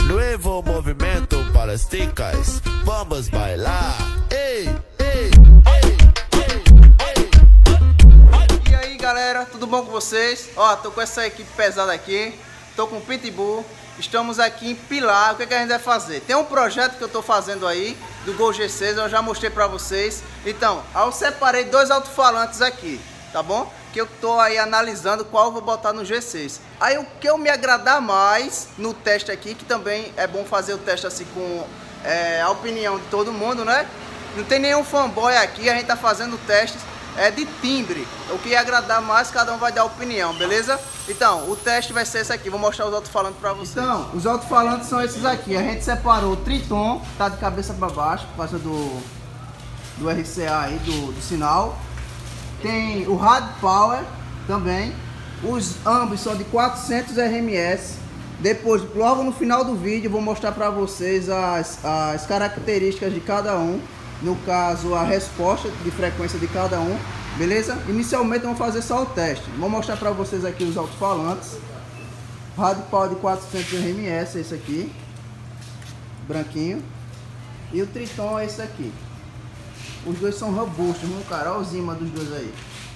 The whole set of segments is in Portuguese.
Nuevo movimento para as ticas, vamos bailar. Ei, ei, ei, ei, ei. E aí galera, tudo bom com vocês? Ó, tô com essa equipe pesada aqui, tô com o Pitbull. Estamos aqui em Pilar. O que a gente vai fazer? Tem um projeto que eu tô fazendo aí do Gol G6, eu já mostrei pra vocês. Então, eu separei dois alto-falantes aqui, tá bom? Que eu tô aí analisando qual eu vou botar no G6. Aí o que eu me agradar mais no teste aqui, que também é bom fazer o teste assim com a opinião de todo mundo, né? Não tem nenhum fanboy aqui, a gente tá fazendo testes de timbre. O que agradar mais, cada um vai dar opinião, beleza? Então, o teste vai ser esse aqui, vou mostrar os alto-falantes pra vocês. Então, os alto-falantes são esses aqui. A gente separou o Triton, tá de cabeça pra baixo, por causa do RCA aí, do sinal. Tem o Rad Power também. Ambos são de 400 RMS. Depois, logo no final do vídeo, vou mostrar pra vocês as características de cada um. No caso, a resposta de frequência de cada um, beleza? Inicialmente vamos fazer só o teste. Vou mostrar para vocês aqui os alto-falantes. Rádio Power de 400 RMS, esse aqui, branquinho. E o Triton é esse aqui. Os dois são robustos, meu cara, olha o zima dos dois aí.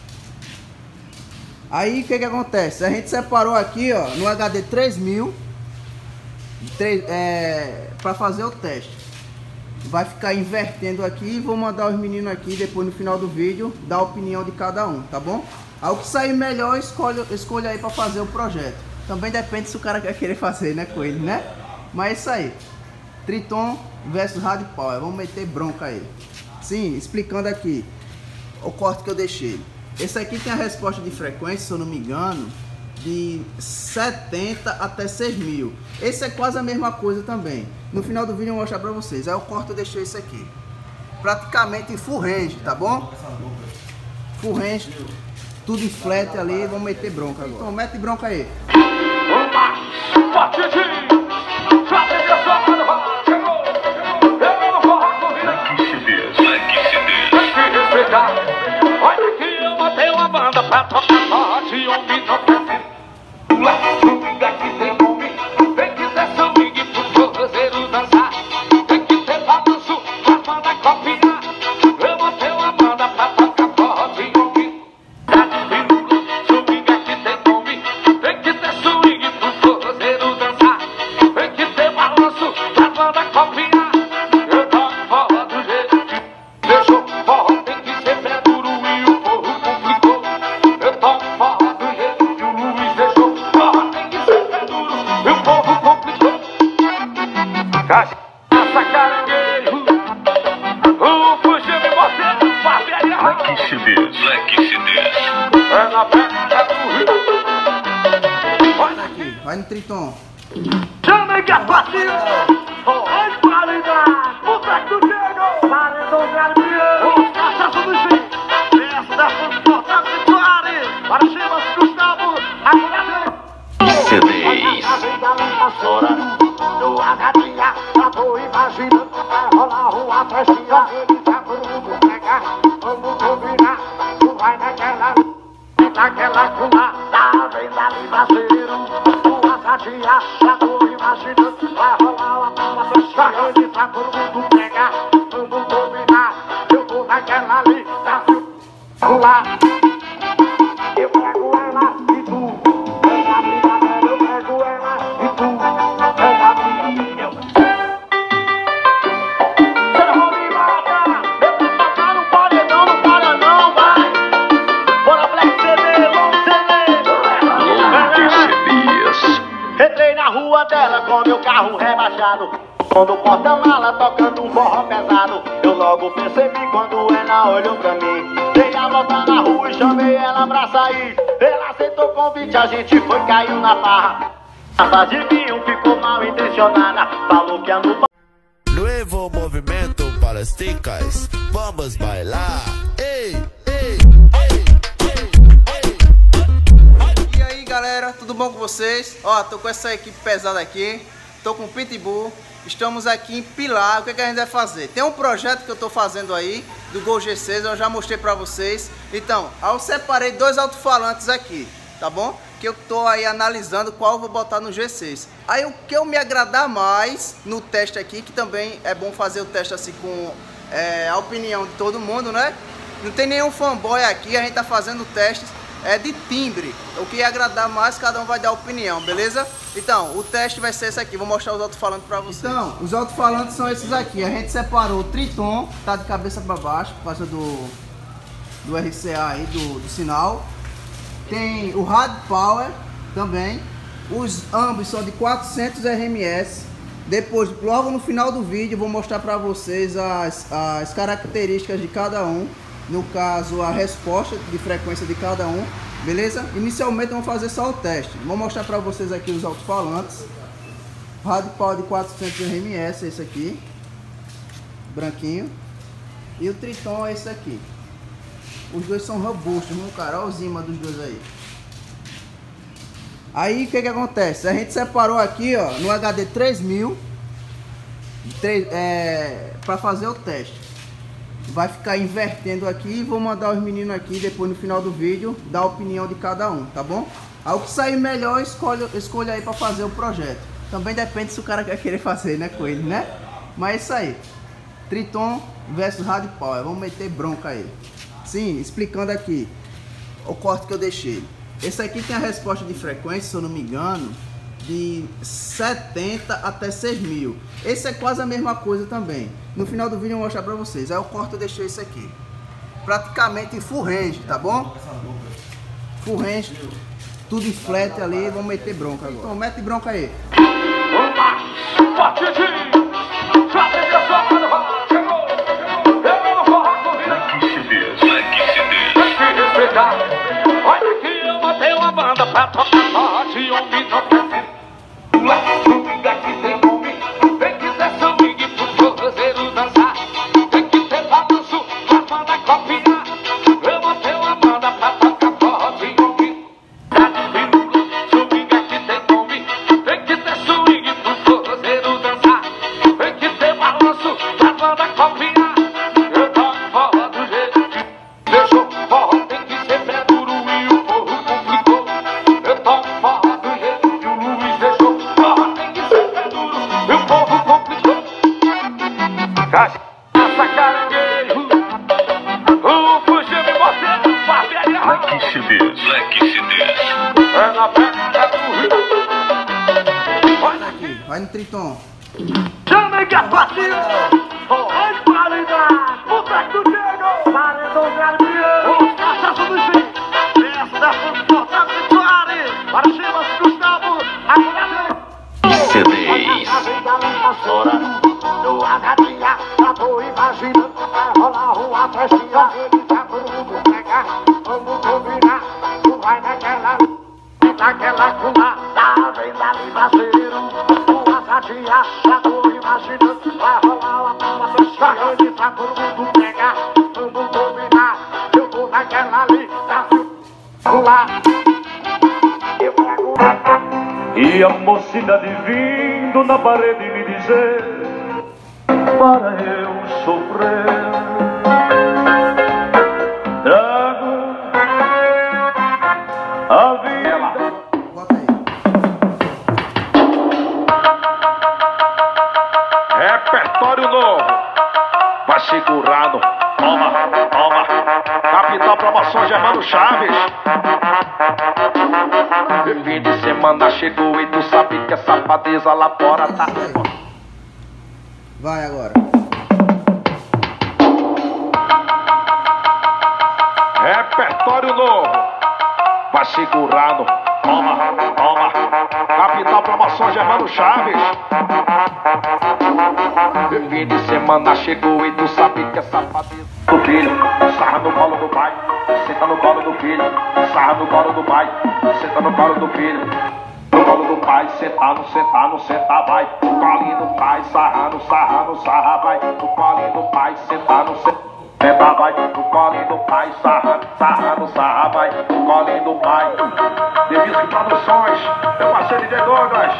Aí o que acontece? A gente separou aqui, ó, no HD 3000 para fazer o teste. Vai ficar invertendo aqui e vou mandar os meninos aqui depois no final do vídeo dar a opinião de cada um, tá bom? Aí o que sair melhor, escolha aí para fazer o projeto. Também depende se o cara quer querer fazer, né, com ele, né? Mas é isso aí. Triton versus Rad Power. Vamos meter bronca aí. Sim, explicando aqui o corte que eu deixei. Esse aqui tem a resposta de frequência, se eu não me engano, de 70 até 6.000. Esse é quase a mesma coisa também. No final do vídeo eu vou mostrar pra vocês. Aí o corte eu deixei esse aqui, praticamente em full range, tá bom? Full range, tudo em flat ali. Vamos meter bronca agora. Então mete bronca aí. Olha que eu matei uma banda pra tocar forte e homem não quer. Swing aqui tem nome, tem que ter swing pro forrozeiro dançar. Tem que ter balanço pra banda copiar. Eu botei uma banda pra tocar forte e homem. Swing aqui tem nome, tem que ter swing pro forrozeiro dançar. Tem que ter balanço pra banda copiar. Eu toco forró do jeito que deixou forró, tem que ser pé duro e o povo complicou. Eu toco forró do jeito que o Luiz deixou. O povo complicou. Cachaça, caranguejo, o fugiu de você, barbearia. Black CDs. É na perna do rio. Olha aqui, vai no Triton. Chama que a partida. Oi, qualidade. Puta que o dedo. Paredão Gabriel. Os cachaços do Zinho. Essa transportada de Soares. Para cima, Gustavo. CDs. No agadinha, já tô imaginando que vai rolar uma festinha. Ele já todo mundo pegar, vamos combinar. Tu vai naquela cuna, tá vendo ali, parceiro? No agadinha, já tô imaginando que vai rolar uma festinha. Ele já todo mundo pegar, vamos combinar. Eu tô naquela ali, tá vendo? Lá. Eu pego ela e tu. Entrei na rua dela com meu carro rebaixado, quando o porta-mala tocando um forró pesado. Eu logo percebi quando ela olhou pra mim. Dei a volta na rua e chamei ela pra sair. Ela aceitou o convite, a gente foi, caiu na farra. A de mim ficou mal intencionada, falou que andou. Nuevo movimento para as ticas, vamos bailar. Ei, ei, ei, ei, ei. E aí galera, tudo bom com vocês? Ó, tô com essa equipe pesada aqui. Tô com o Pitbull. Estamos aqui em Pilar. O que a gente vai fazer? Tem um projeto que eu tô fazendo aí do Gol G6, eu já mostrei pra vocês. Então, eu separei dois alto-falantes aqui, tá bom? que eu tô aí analisando qual eu vou botar no G6. Aí o que eu me agradar mais no teste aqui, que também é bom fazer o teste assim com a opinião de todo mundo, né? Não tem nenhum fanboy aqui, a gente tá fazendo testes de timbre. O que agradar mais, cada um vai dar opinião, beleza? Então, o teste vai ser esse aqui, vou mostrar os alto-falantes pra vocês. Então, os alto-falantes são esses aqui. A gente separou o Triton, tá de cabeça pra baixo, por causa do RCA aí, do sinal. Tem o Rad Power também. Os ambos são de 400 RMS. Depois, logo no final do vídeo, vou mostrar pra vocês as características de cada um. No caso, a resposta de frequência de cada um, beleza? Inicialmente vamos fazer só o teste. Vou mostrar para vocês aqui os alto-falantes. Rádio Power de 400 RMS, esse aqui, branquinho. E o Triton é esse aqui. Os dois são robustos, meu cara, olha o zima dos dois aí. Aí o que acontece? A gente separou aqui, ó, no HD 3000 para fazer o teste. Vai ficar invertendo aqui e vou mandar os meninos aqui depois no final do vídeo dar a opinião de cada um, tá bom? Aí o que sair melhor, escolha aí para fazer o projeto. Também depende se o cara quer querer fazer, né, com ele, né? Mas é isso aí. Triton versus Rádio Power. Vamos meter bronca aí. Sim, explicando aqui o corte que eu deixei. Esse aqui tem a resposta de frequência, se eu não me engano, de 70 até 6000. Esse é quase a mesma coisa também. No final do vídeo eu vou mostrar pra vocês. Aí o corte eu deixei esse aqui. Praticamente em full range, tá bom? Full range, tudo em flat ali. Vamos meter bronca agora. Então mete bronca aí. Olha que eu matei uma banda pra tocar forte, homem não quer pula, swinga que tem nome. Tem que ter swing pro forrozeiro dançar. Tem que ter balanço pra banda copiar. Eu matei uma banda pra tocar forte, homem pula, swinga que tem nome. Tem que ter swing pro forrozeiro dançar. Tem que ter balanço pra banda copiar. Eu toco forró do jeito que deixou forró. Essa caranguejo, o fugiu de você, barbearia. Black CDs. É na perna do rio. Olha aqui, vai no Triton. Chama que a partida. Oi, qualidade. O Beco do Diego. Paredão Garbião. Os caças do Luizinho. Esta confortável vitória. Para Chivas, Gustavo. CDs. Fora. No agadinha, já tô imaginando que vai rolar uma festinha. Ele já todo mundo pegar, vamos combinar. Tu vai naquela cuna, tá vendo ali, parceiro? No agadinha, já tô imaginando que vai rolar uma festinha. Ele já todo mundo pegar, vamos combinar. Eu tô naquela ali, tá lá. Eu pego E a mocidade vindo na parede me dizer para eu sofrer. Trago a vida. Bota aí. Repertório novo. Vai segurando. Toma, toma. Capital Promoção Germano Chaves. Fim de semana chegou e tu sabe que essa safadeza lá fora tá. Vai agora. Repertório novo. Vai segurando. Toma, toma. Capital Promoção Germano Chaves. Fim de semana chegou e tu sabe que essa safadeza do filho. Sarra no colo do pai. Senta no colo do filho. Sarra no colo do pai. Senta no colo do filho. No colo do pai, sentar, não sentar, não sentar, vai. No colinho do pai, sarrando, sarrando, sarra, vai. No colinho do pai, sentar, não sentar, vai. No colinho do pai, sarrando, sarrando, sarra, vai. No colinho do pai. Deviso Produções, meu parceiro de Douglas.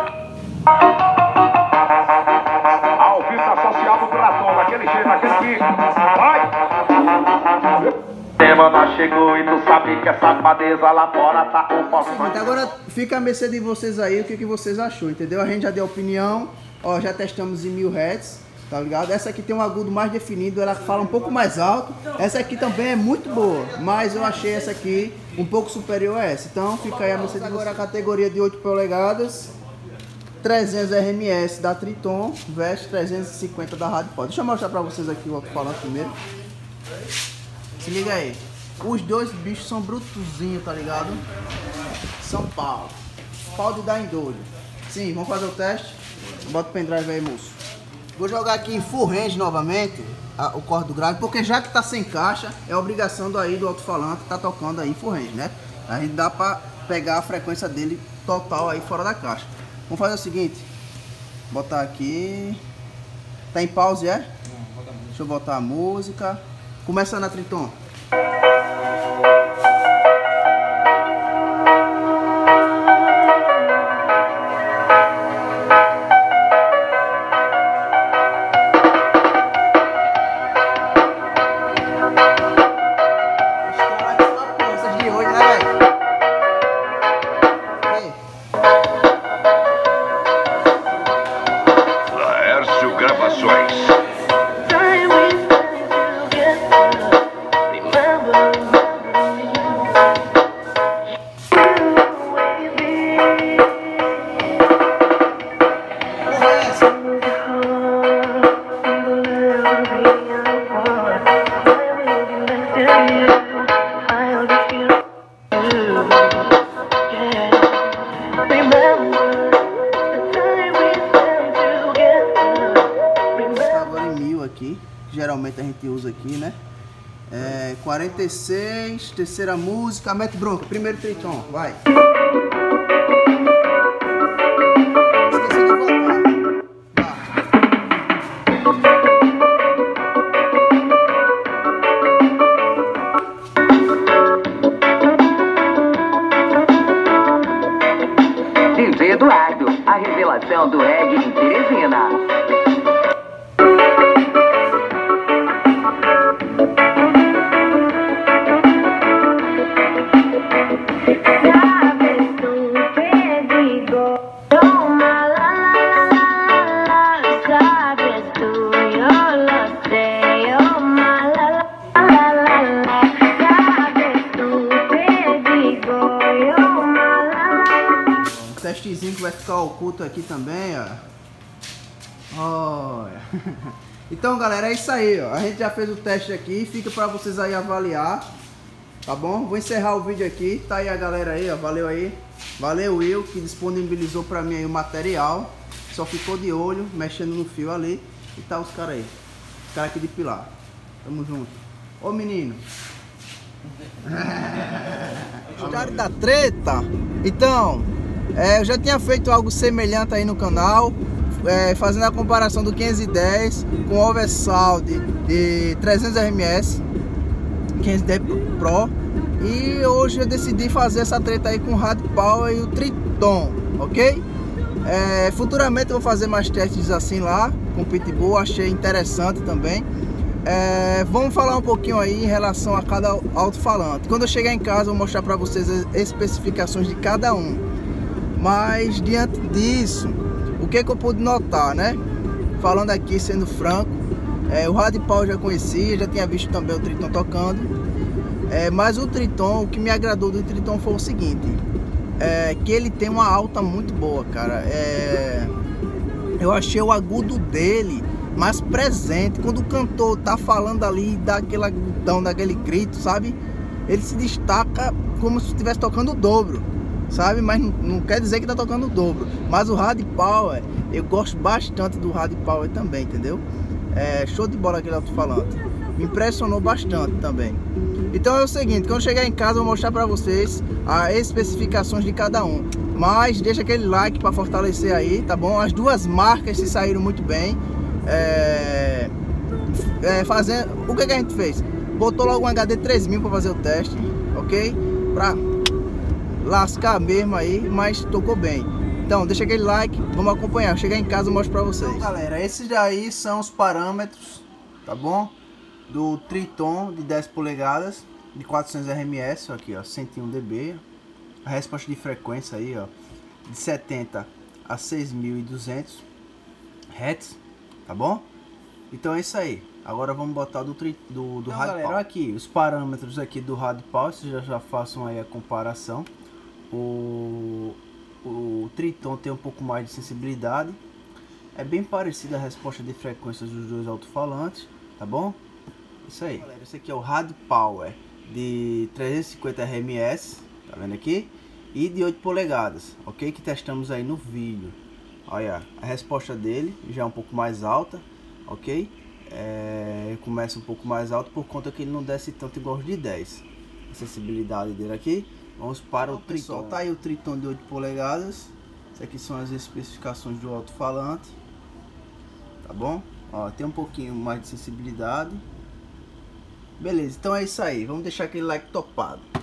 Ao vivo da Social do Platão, daquele jeito, daquele pico. Vai! Semana chegou e tu sabe aqui que é safadeza, lá fora tá o pau. Agora fica a mercê de vocês aí, o que vocês achou, entendeu? A gente já deu opinião, ó, já testamos em 1000 Hz, tá ligado? Essa aqui tem um agudo mais definido, ela fala um pouco mais alto. Essa aqui também é muito boa, mas eu achei essa aqui um pouco superior a essa. Então fica aí a mercê de vocês. Agora a categoria de 8 polegadas, 300 RMS da Triton versus 350 da RadPower. Deixa eu mostrar pra vocês aqui o alto-falante primeiro. Se liga aí. Os dois bichos são brutozinhos, tá ligado? São pau. Pau de dar em doido. Sim, vamos fazer o teste. Bota o pendrive aí, moço. Vou jogar aqui em full range novamente o corte do grave, porque já que tá sem caixa, é obrigação do alto-falante tá tocando aí em full range, né? Aí dá pra pegar a frequência dele total aí fora da caixa. Vamos fazer o seguinte. Botar aqui. Tá em pause, é? Deixa eu botar a música. Começa na Triton. Laércio Gravações. Geralmente a gente usa aqui, né? 46, terceira música, mete bronca, primeiro Triton, vai. Esqueci de voltar. DJ Eduardo, a revelação do reggae em Teresina. Testezinho que vai ficar oculto aqui também, ó. Olha. Então, galera, é isso aí, ó. A gente já fez o teste aqui, fica pra vocês aí avaliar, tá bom? Vou encerrar o vídeo aqui, tá aí a galera aí, ó. Valeu aí. Valeu, Will, que disponibilizou pra mim aí o material. Só ficou de olho, mexendo no fio ali. E tá os caras aí. Os caras aqui de Pilar. Tamo junto. Ô, menino. História da treta. Então, eu já tinha feito algo semelhante aí no canal, fazendo a comparação do 510 com o Oversound de 300 RMS 510 Pro. E hoje eu decidi fazer essa treta aí com o RadPower e o Triton, ok? Futuramente eu vou fazer mais testes assim lá com o Pitbull, achei interessante também. Vamos falar um pouquinho aí em relação a cada alto-falante. Quando eu chegar em casa eu vou mostrar para vocês as especificações de cada um. Mas diante disso, o que eu pude notar, né? Falando aqui, sendo franco, o RadPower eu já conhecia, já tinha visto também o Triton tocando. Mas o Triton, o que me agradou do Triton foi o seguinte, que ele tem uma alta muito boa, cara. Eu achei o agudo dele mais presente. Quando o cantor tá falando ali, dá aquele agudão, daquele grito, sabe? Ele se destaca como se estivesse tocando o dobro, sabe? Mas não quer dizer que tá tocando o dobro. Mas o RadPower, eu gosto bastante do RadPower também, entendeu? Show de bola aquele alto-falante. Me impressionou bastante também. Então é o seguinte, quando eu chegar em casa eu vou mostrar pra vocês as especificações de cada um. Mas deixa aquele like pra fortalecer aí, tá bom? As duas marcas se saíram muito bem. Fazendo... O que a gente fez? Botou logo um HD 3000 pra fazer o teste, ok? Pra lascar mesmo aí, mas tocou bem. Então deixa aquele like, vamos acompanhar. Chegar em casa eu mostro pra vocês. Então, galera, esses daí são os parâmetros, tá bom? Do Triton de 10 polegadas. de 400 RMS, aqui ó, 101 dB. A resposta de frequência aí ó, de 70 a 6.200 Hz, tá bom? Então é isso aí. Agora vamos botar do Rad Power. Aqui os parâmetros aqui do Rad Power, vocês já façam aí a comparação. O Triton tem um pouco mais de sensibilidade. É bem parecida a resposta de frequências dos dois alto-falantes, tá bom? Isso aí. Galera, esse aqui é o Rad Power de 350 RMS, tá vendo aqui? E de 8 polegadas, ok? Que testamos aí no vídeo. Olha, a resposta dele já é um pouco mais alta, ok? Começa um pouco mais alto por conta que ele não desce tanto igual os de 10. A sensibilidade dele aqui. Vamos para o Triton. Pessoal, tá aí o Triton de 8 polegadas. Essas aqui são as especificações do alto-falante. Tá bom? Ó, tem um pouquinho mais de sensibilidade. Beleza, então é isso aí. Vamos deixar aquele like topado.